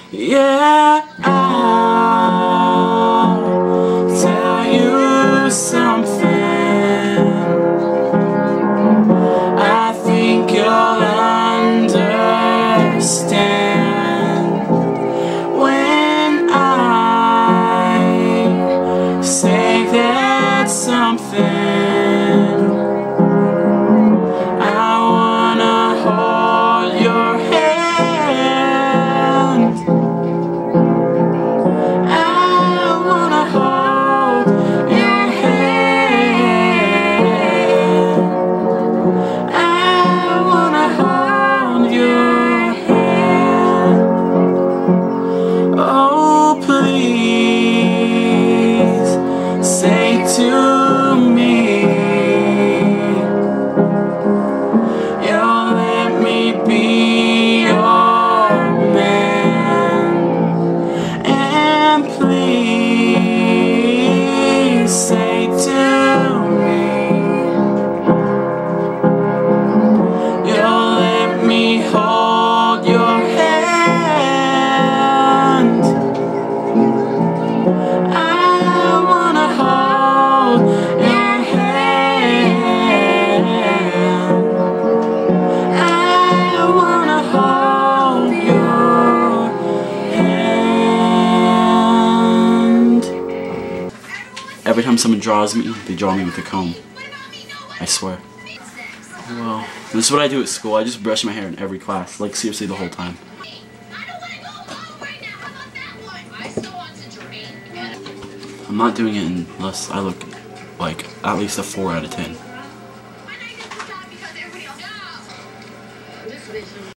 Yeah, I'll tell you something. I think you'll understand when I say that something. I wanna hold your hand. I wanna hold your hand. I wanna hold your hand. Oh, please say to me you'll let me be your man. And please say to me you'll let me hold your hand. I wanna hold your hand. I wanna hold your hand. Every time someone draws me, they draw me with a comb. I swear. Well, this is what I do at school. I just brush my hair in every class. Like, seriously, the whole time. I'm not doing it unless I look like at least a 4 out of 10.